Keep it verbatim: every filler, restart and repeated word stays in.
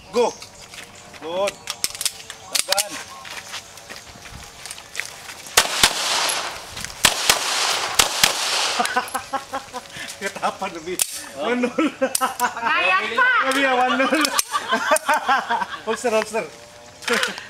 Go! Good. Tagan. Katapan lebih. one nol. Pagayat pa! Kami ya one nol. Holster, holster.